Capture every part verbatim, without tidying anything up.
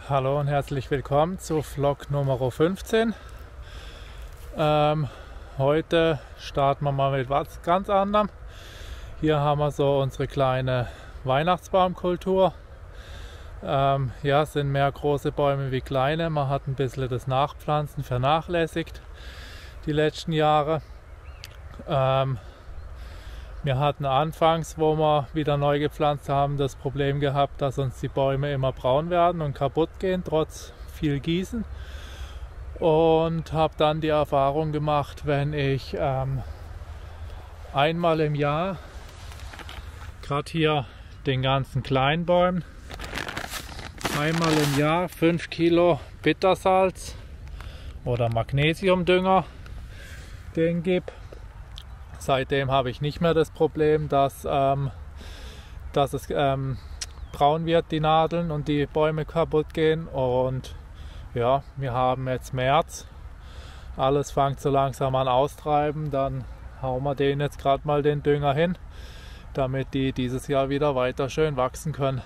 Hallo und herzlich willkommen zu Vlog Nummer fünfzehn. Ähm, heute starten wir mal mit was ganz anderem. Hier haben wir so unsere kleine Weihnachtsbaumkultur. Ähm, ja, es sind mehr große Bäume wie kleine. Man hat ein bisschen das Nachpflanzen vernachlässigt die letzten Jahre. Ähm, Wir hatten anfangs, wo wir wieder neu gepflanzt haben, das Problem gehabt, dass uns die Bäume immer braun werden und kaputt gehen, trotz viel Gießen. Und habe dann die Erfahrung gemacht, wenn ich ähm, einmal im Jahr, gerade hier den ganzen kleinen Bäumen, einmal im Jahr fünf Kilo Bittersalz oder Magnesiumdünger den gebe. Seitdem habe ich nicht mehr das Problem, dass, ähm, dass es ähm, braun wird, die Nadeln, und die Bäume kaputt gehen. Und ja, wir haben jetzt März. Alles fängt so langsam an austreiben. Dann hauen wir denen jetzt gerade mal den Dünger hin, damit die dieses Jahr wieder weiter schön wachsen können.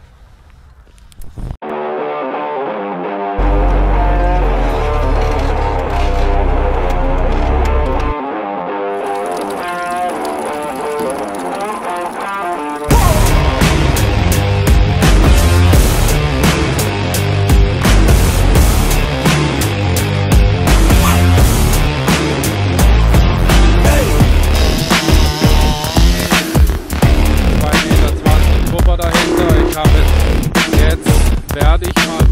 Werde ich mal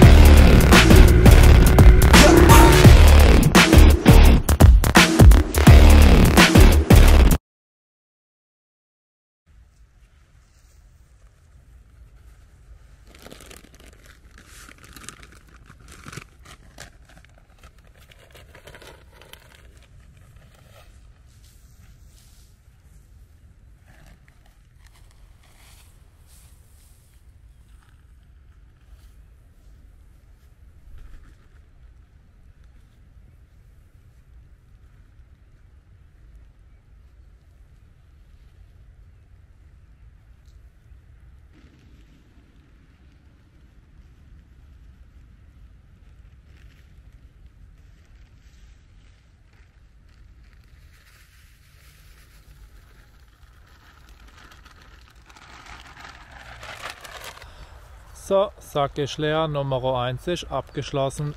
So, Sack ist leer, Nummer eins ist abgeschlossen.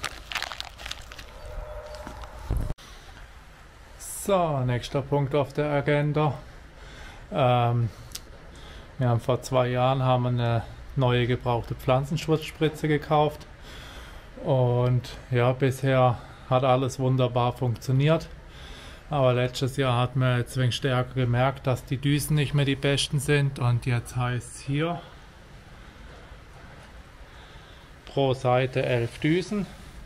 So, nächster Punkt auf der Agenda. Ähm, wir haben vor zwei Jahren haben eine neue gebrauchte Pflanzenschutzspritze gekauft. Und ja, bisher hat alles wunderbar funktioniert. Aber letztes Jahr hat man jetzt wegen stärker gemerkt, dass die Düsen nicht mehr die besten sind. Und jetzt heißt es hier pro Seite elf Düsen.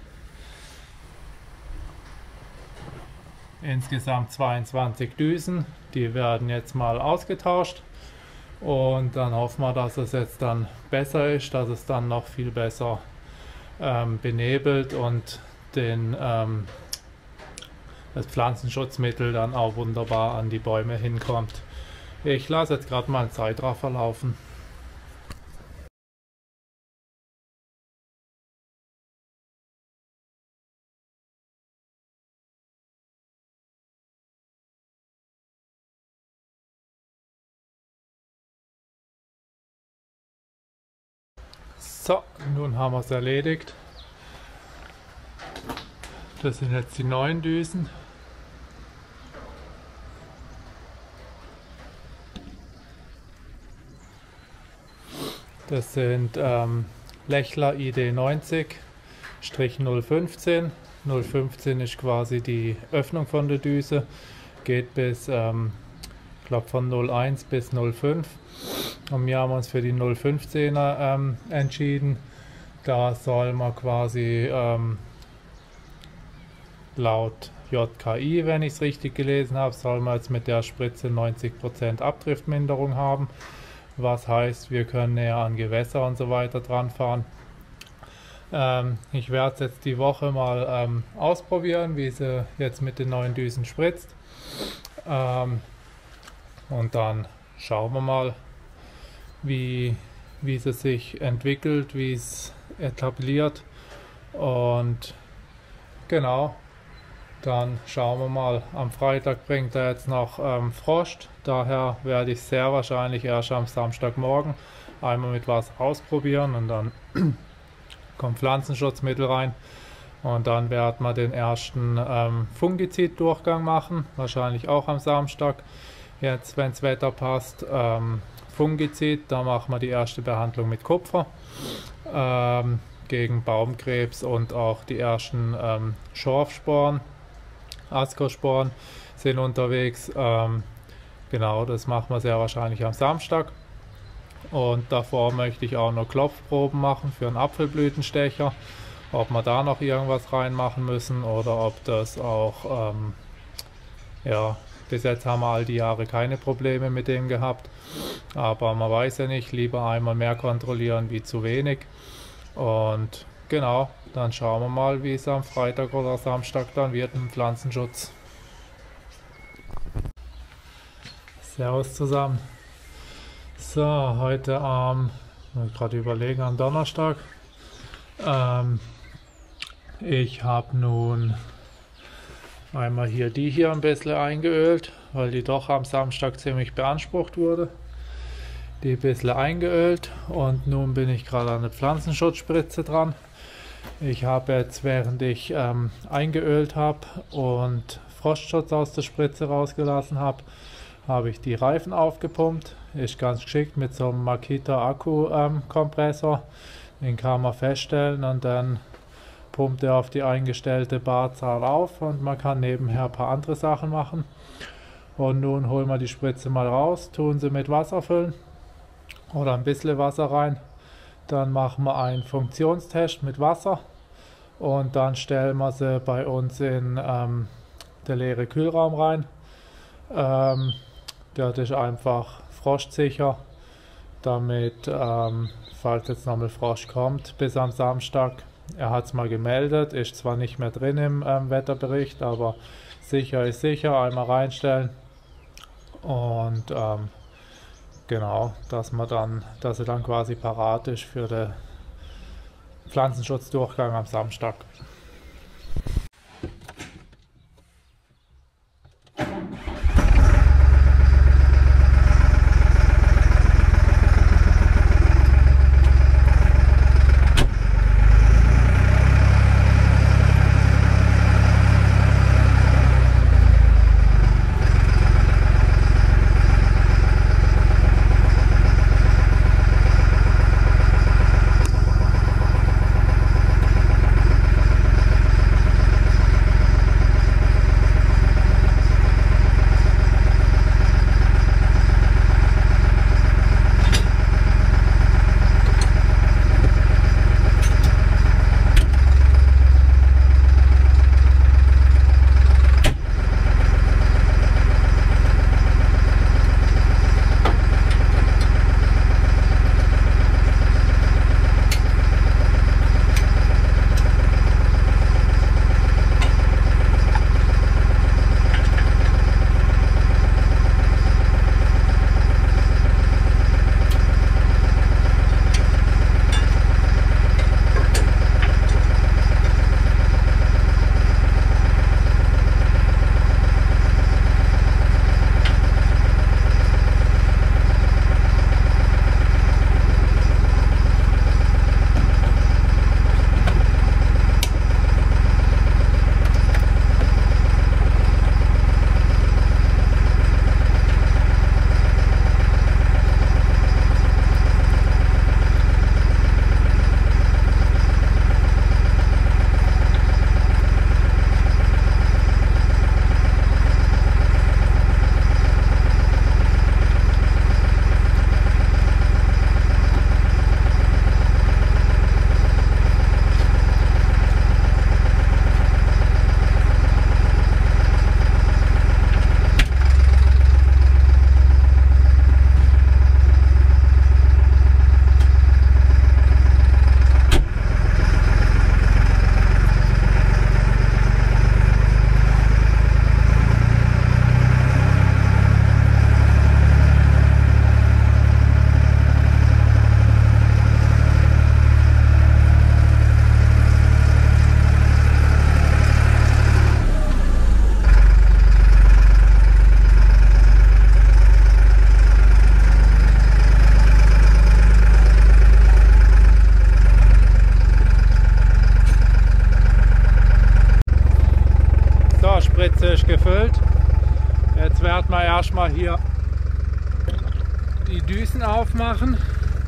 Insgesamt zweiundzwanzig Düsen. Die werden jetzt mal ausgetauscht. Und dann hoffen wir, dass es jetzt dann besser ist, dass es dann noch viel besser ähm, benebelt und den, ähm, das Pflanzenschutzmittel dann auch wunderbar an die Bäume hinkommt. Ich lasse jetzt gerade mal einen Zeitraffer laufen. So, nun haben wir es erledigt. Das sind jetzt die neuen Düsen. Das sind ähm, Lechler I D neunzig null fünfzehn. null fünfzehn ist quasi die Öffnung von der Düse. Geht bis, ähm, ich glaube, von null eins bis null fünf. Und wir haben uns für die null fünfzehner ähm, entschieden. Da soll man quasi ähm, laut J K I, wenn ich es richtig gelesen habe, soll man jetzt mit der Spritze neunzig Prozent Abdriftminderung haben. Was heißt, wir können näher an Gewässer und so weiter dran fahren. Ähm, ich werde es jetzt die Woche mal ähm, ausprobieren, wie sie jetzt mit den neuen Düsen spritzt. Ähm, und dann schauen wir mal, wie, wie sie sich entwickelt, wie es etabliert. Und genau, dann schauen wir mal. Am Freitag bringt er jetzt noch ähm, Frost, daher werde ich sehr wahrscheinlich erst am Samstagmorgen einmal mit was ausprobieren und dann kommt Pflanzenschutzmittel rein. Und dann werden wir den ersten ähm, Fungizid-Durchgang machen, wahrscheinlich auch am Samstag. Jetzt, wenn das Wetter passt, ähm, Fungizid, da machen wir die erste Behandlung mit Kupfer ähm, gegen Baumkrebs und auch die ersten ähm, Schorfsporen, Ascosporen sind unterwegs. Ähm, genau, das machen wir sehr wahrscheinlich am Samstag. Und davor möchte ich auch noch Klopfproben machen für einen Apfelblütenstecher. Ob wir da noch irgendwas reinmachen müssen oder ob das auch, ähm, ja, bis jetzt haben wir all die Jahre keine Probleme mit dem gehabt. Aber man weiß ja nicht, lieber einmal mehr kontrollieren wie zu wenig. Und genau, dann schauen wir mal, wie es am Freitag oder Samstag dann wird im Pflanzenschutz. Servus zusammen. So, heute am, muss ich gerade überlegen, am Donnerstag. Ähm, ich habe nun einmal hier die hier ein bisschen eingeölt, weil die doch am Samstag ziemlich beansprucht wurde. Die ein bisschen eingeölt und nun bin ich gerade an der Pflanzenschutzspritze dran. Ich habe jetzt, während ich ähm, eingeölt habe und Frostschutz aus der Spritze rausgelassen habe, habe ich die Reifen aufgepumpt. Ist ganz geschickt mit so einem Makita Akku ähm, Kompressor. Den kann man feststellen und dann pumpt er auf die eingestellte Barzahl auf und man kann nebenher ein paar andere Sachen machen. Und nun holen wir die Spritze mal raus, tun sie mit Wasser füllen oder ein bisschen Wasser rein. Dann machen wir einen Funktionstest mit Wasser und dann stellen wir sie bei uns in ähm, der leere Kühlraum rein. Ähm, der ist einfach frostsicher, damit, ähm, falls jetzt nochmal Frost kommt, bis am Samstag. Er hat es mal gemeldet, ist zwar nicht mehr drin im ähm, Wetterbericht, aber sicher ist sicher, einmal reinstellen. Und ähm, genau, dass man dann, dass er dann quasi parat ist für den Pflanzenschutzdurchgang am Samstag. Spritze ist gefüllt. Jetzt werden wir erstmal hier die Düsen aufmachen.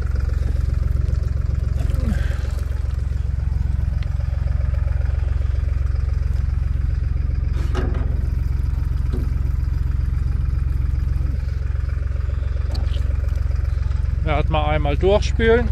Werden wir einmal durchspülen.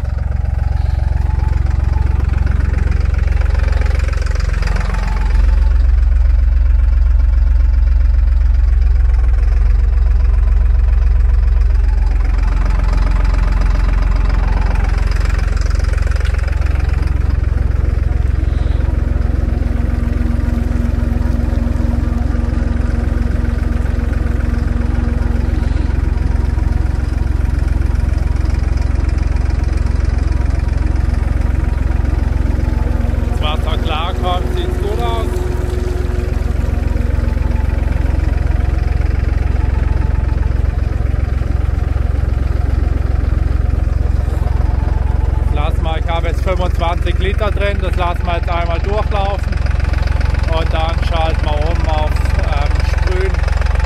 fünfundzwanzig Liter drin, das lassen wir jetzt einmal durchlaufen und dann schalten wir um auf ähm, Sprühen.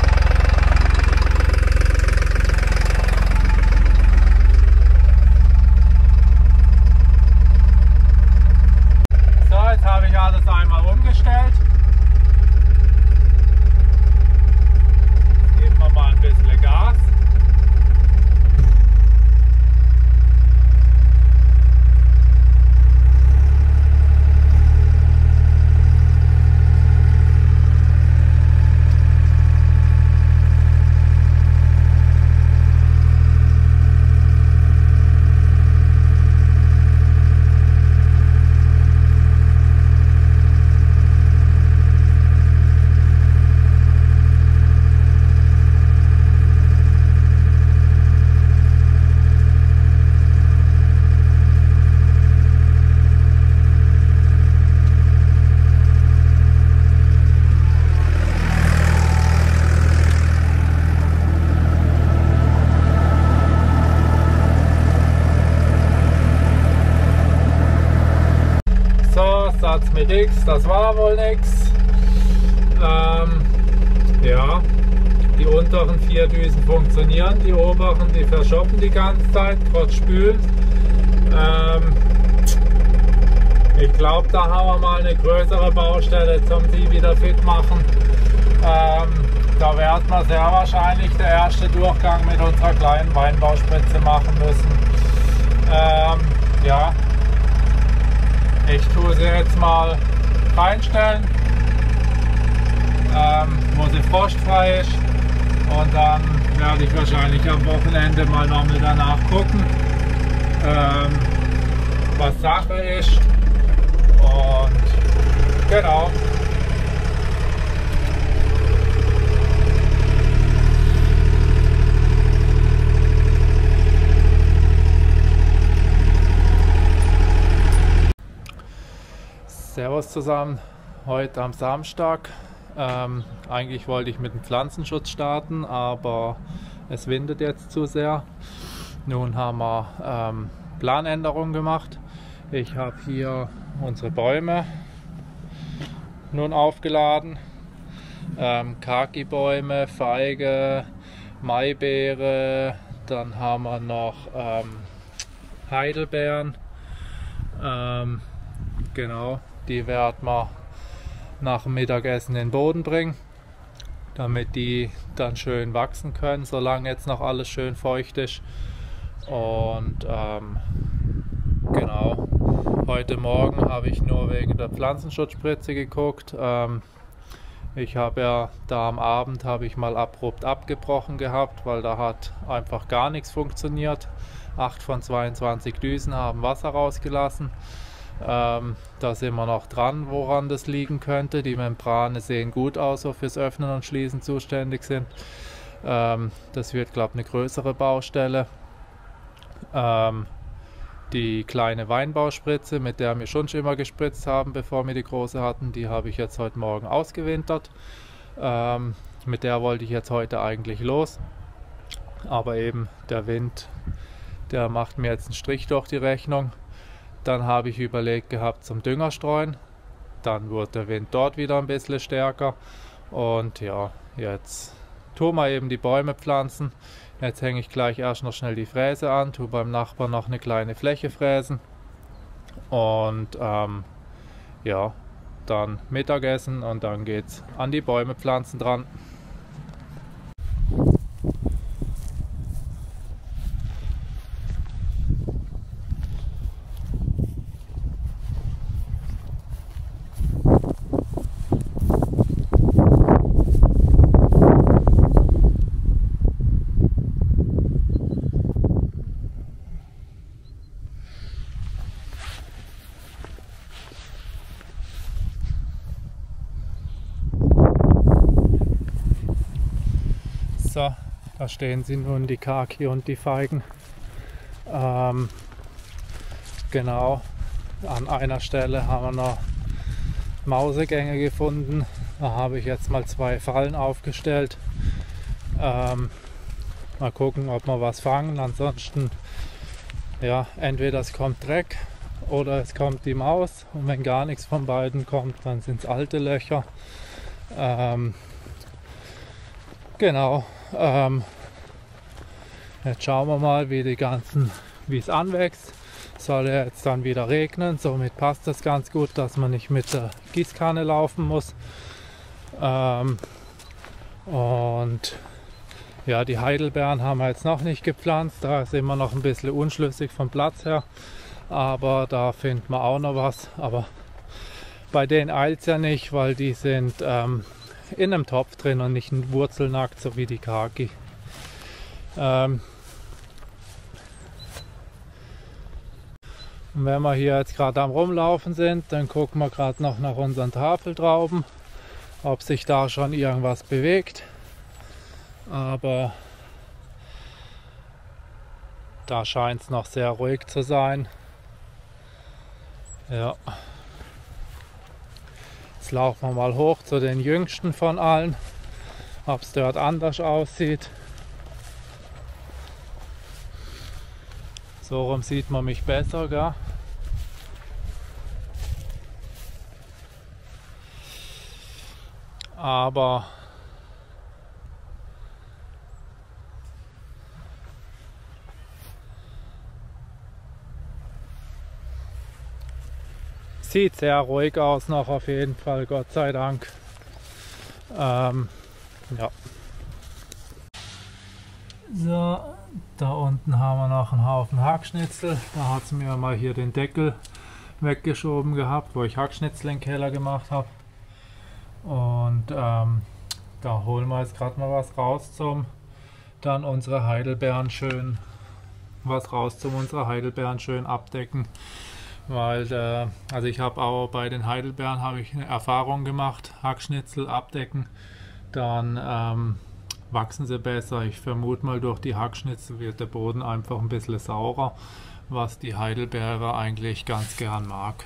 So, jetzt habe ich alles einmal umgestellt. Jetzt geben wir mal ein bisschen Gas. Satz mit X, das war wohl nix. Ähm, ja, die unteren vier Düsen funktionieren, die oberen, die verschoppen die ganze Zeit, trotz Spülen. Ähm, ich glaube, da haben wir mal eine größere Baustelle zum die wieder fit machen. Ähm, da werden wir sehr wahrscheinlich der erste Durchgang mit unserer kleinen Weinbauspritze machen müssen. Ähm, ja. Ich tue sie jetzt mal reinstellen, ähm, wo sie frostfrei ist, und dann werde ich wahrscheinlich am Wochenende mal nochmal danach gucken, ähm, was Sache ist, und genau. Servus zusammen, heute am Samstag. Ähm, eigentlich wollte ich mit dem Pflanzenschutz starten, aber es windet jetzt zu sehr. Nun haben wir ähm, Planänderungen gemacht. Ich habe hier unsere Bäume nun aufgeladen. Ähm, Kaki-Bäume, Feige, Maibeere, dann haben wir noch ähm, Heidelbeeren. Ähm, genau. Die werden wir nach dem Mittagessen in den Boden bringen, damit die dann schön wachsen können, solange jetzt noch alles schön feucht ist. Und ähm, genau, heute Morgen habe ich nur wegen der Pflanzenschutzspritze geguckt. Ähm, ich habe ja da am Abend habe ich mal abrupt abgebrochen gehabt, weil da hat einfach gar nichts funktioniert. acht von zweiundzwanzig Düsen haben Wasser rausgelassen. Ähm, da sind wir noch dran, woran das liegen könnte. Die Membrane sehen gut aus, so fürs Öffnen und Schließen zuständig sind. Ähm, das wird, glaube ich, eine größere Baustelle. Ähm, die kleine Weinbauspritze, mit der wir schon immer gespritzt haben, bevor wir die große hatten, die habe ich jetzt heute Morgen ausgewintert. Ähm, mit der wollte ich jetzt heute eigentlich los. Aber eben der Wind, der macht mir jetzt einen Strich durch die Rechnung. Dann habe ich überlegt gehabt zum Düngerstreuen, dann wurde der Wind dort wieder ein bisschen stärker, Und ja, jetzt tun wir eben die Bäume pflanzen. Jetzt hänge ich gleich erst noch schnell die Fräse an, tue beim Nachbarn noch eine kleine Fläche fräsen. Und ähm, ja, dann Mittagessen und dann geht's an die Bäume pflanzen dran. So, da stehen sie nun, die Kaki und die Feigen. Ähm, genau, an einer Stelle haben wir noch Mausegänge gefunden. Da habe ich jetzt mal zwei Fallen aufgestellt. Ähm, mal gucken, ob wir was fangen. Ansonsten, ja, entweder es kommt Dreck oder es kommt die Maus. Und wenn gar nichts von beiden kommt, dann sind es alte Löcher. Ähm, genau. Ähm, jetzt schauen wir mal, wie die ganzen, wie es anwächst. Soll ja jetzt dann wieder regnen, somit passt das ganz gut, dass man nicht mit der Gießkanne laufen muss. Ähm, und ja, die Heidelbeeren haben wir jetzt noch nicht gepflanzt, da sind wir noch ein bisschen unschlüssig vom Platz her, aber da finden wir auch noch was. Aber bei denen eilt es ja nicht, weil die sind ähm, in einem Topf drin und nicht wurzelnackt, so wie die Kaki. Ähm und wenn wir hier jetzt gerade am Rumlaufen sind, dann gucken wir gerade noch nach unseren Tafeltrauben, ob sich da schon irgendwas bewegt. Aber da scheint es noch sehr ruhig zu sein. Ja. Jetzt laufen wir mal hoch zu den jüngsten von allen, ob es dort anders aussieht. So rum sieht man mich besser, gell? Aber sieht sehr ruhig aus noch auf jeden Fall, Gott sei Dank. Ähm, ja. So, da unten haben wir noch einen Haufen Hackschnitzel. Da hat es mir mal hier den Deckel weggeschoben gehabt, wo ich Hackschnitzel in den Keller gemacht habe. Und ähm, da holen wir jetzt gerade mal was raus zum dann unsere Heidelbeeren schön was raus zum unsere Heidelbeeren schön abdecken. Weil, äh, also ich habe auch bei den Heidelbeeren habe ich eine Erfahrung gemacht, Hackschnitzel abdecken, dann ähm, wachsen sie besser. Ich vermute mal, durch die Hackschnitzel wird der Boden einfach ein bisschen saurer, was die Heidelbeere eigentlich ganz gern mag.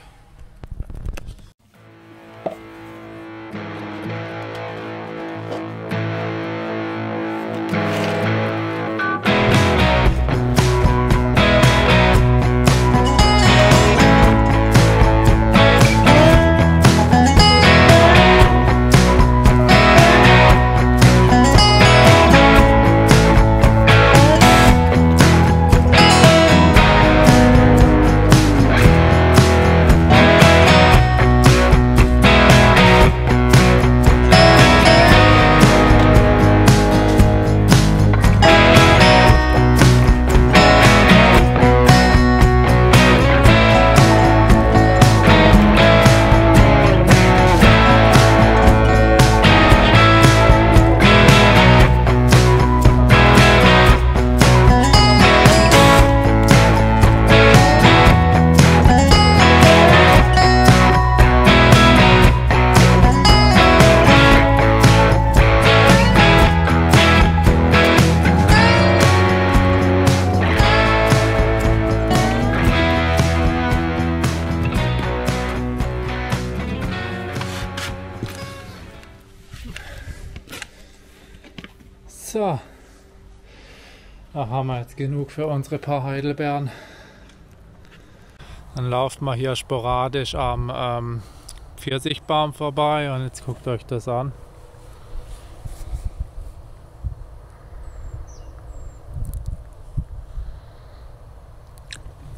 So, da haben wir jetzt genug für unsere paar Heidelbeeren. Dann lauft man hier sporadisch am ähm, Pfirsichbaum vorbei und jetzt guckt euch das an.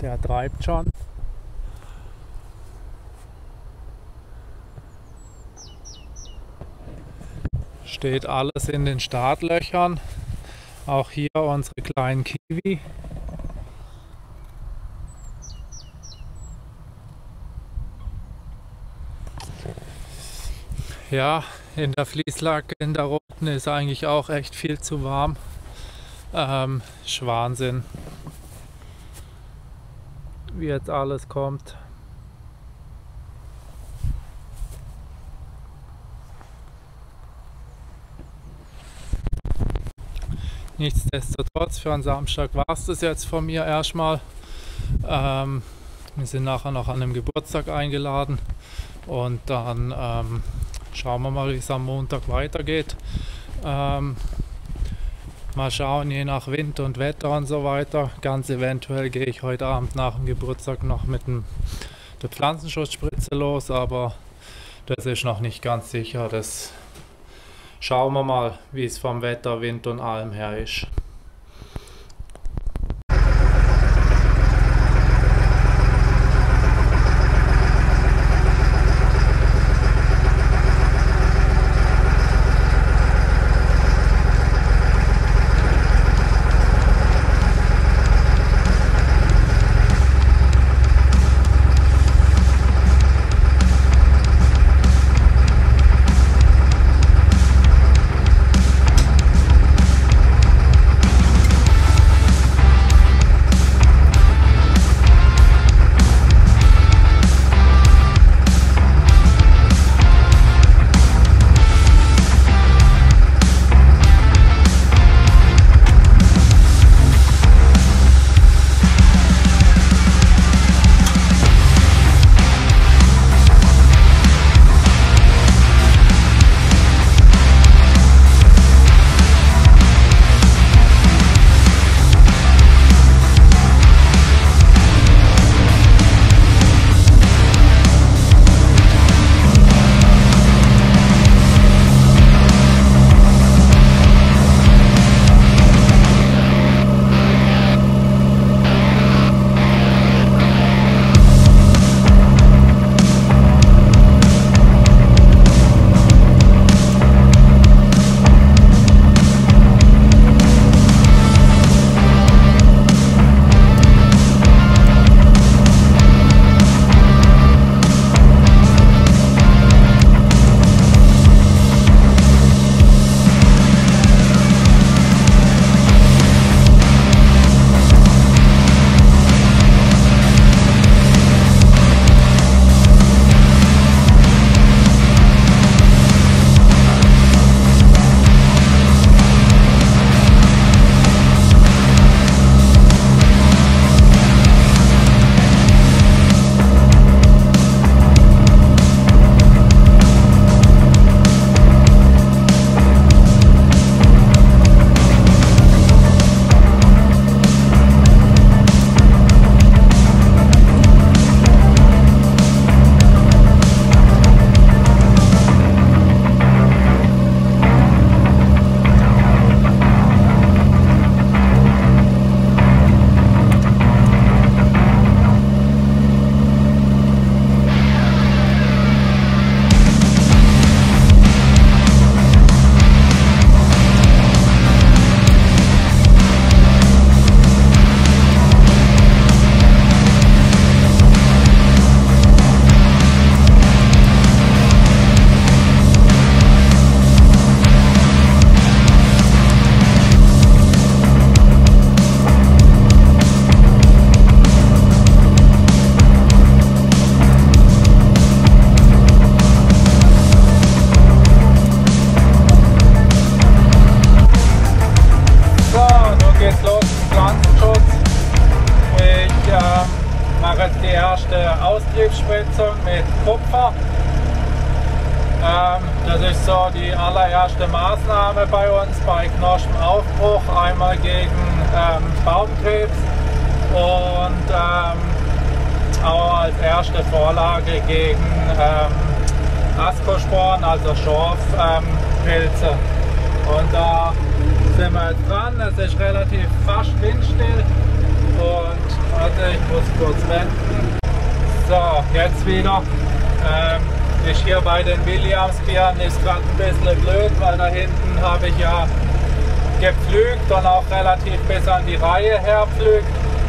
Der treibt schon. Steht alles in den Startlöchern. Auch hier unsere kleinen Kiwi. Ja, in der Fließlage in der roten ist eigentlich auch echt viel zu warm. Ähm, ist Wahnsinn, wie jetzt alles kommt. Nichtsdestotrotz, für einen Samstag war es das jetzt von mir erstmal. Ähm, wir sind nachher noch an einem Geburtstag eingeladen und dann ähm, schauen wir mal, wie es am Montag weitergeht. Ähm, mal schauen, je nach Wind und Wetter und so weiter. Ganz eventuell gehe ich heute Abend nach dem Geburtstag noch mit dem, der Pflanzenschutzspritze los, aber das ist noch nicht ganz sicher. Das schauen wir mal, wie es vom Wetter, Wind und allem her ist. Austriebsspritzung mit Kupfer. Ähm, das ist so die allererste Maßnahme bei uns bei Knospenaufbruch, einmal gegen ähm, Baumkrebs und ähm, auch als erste Vorlage gegen ähm, Ascosporen, also Schorfpilze. Ähm, und da sind wir jetzt dran. Es ist relativ fast windstill. Und warte, ich muss kurz wenden. So, jetzt wieder. Ähm, ist hier bei den Williams-Bieren ist gerade ein bisschen blöd, weil da hinten habe ich ja gepflügt und auch relativ bis an die Reihe herpflügt.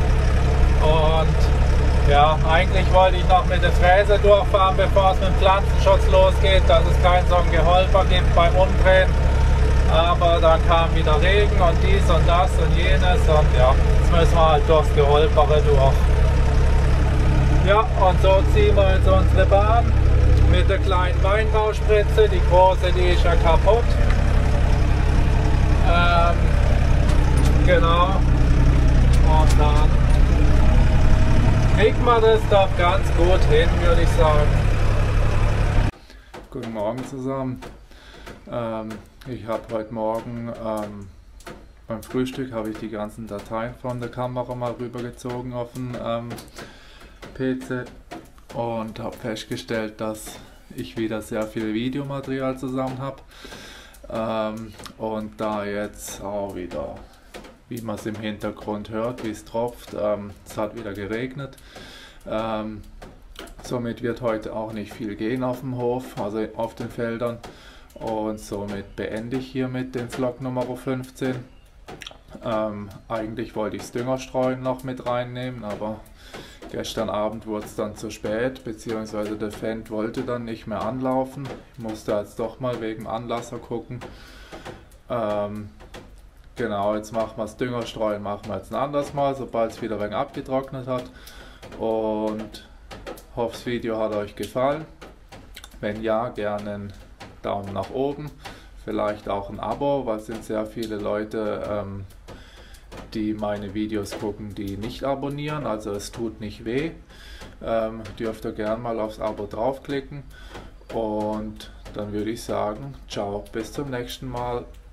Und ja, eigentlich wollte ich noch mit der Fräse durchfahren, bevor es mit dem Pflanzenschutz losgeht, dass es kein so ein Geholper gibt beim Umdrehen. Aber dann kam wieder Regen und dies und das und jenes und ja, jetzt müssen wir halt durchs Geholpere durch. Ja, und so ziehen wir jetzt unsere Bahn mit der kleinen Weinbauspritze. Die große, die ist ja kaputt. Ähm, genau. Und dann kriegt man das doch ganz gut hin, würde ich sagen. Guten Morgen zusammen. Ähm, ich habe heute Morgen ähm, beim Frühstück habe ich die ganzen Dateien von der Kamera mal rübergezogen auf den ähm, P C und habe festgestellt, dass ich wieder sehr viel Videomaterial zusammen habe. Ähm, und da jetzt auch wieder, wie man es im Hintergrund hört, wie es tropft, ähm, es hat wieder geregnet. Ähm, somit wird heute auch nicht viel gehen auf dem Hof, also auf den Feldern. Und somit beende ich hiermit den Vlog Nummer fünfzehn. Ähm, eigentlich wollte ich das Düngerstreuen noch mit reinnehmen, aber gestern Abend wurde es dann zu spät, beziehungsweise der Fendt wollte dann nicht mehr anlaufen. Ich musste jetzt doch mal wegen Anlasser gucken. Ähm, genau, jetzt machen wir das Düngerstreuen, machen wir jetzt ein anderes Mal, sobald es wieder ein wenig abgetrocknet hat. Und hoffe, das Video hat euch gefallen. Wenn ja, gerne einen Daumen nach oben, vielleicht auch ein Abo, weil es sind sehr viele Leute, ähm, die meine Videos gucken, die nicht abonnieren, also es tut nicht weh. Ähm, dürft ihr gerne mal aufs Abo draufklicken und dann würde ich sagen, ciao, bis zum nächsten Mal.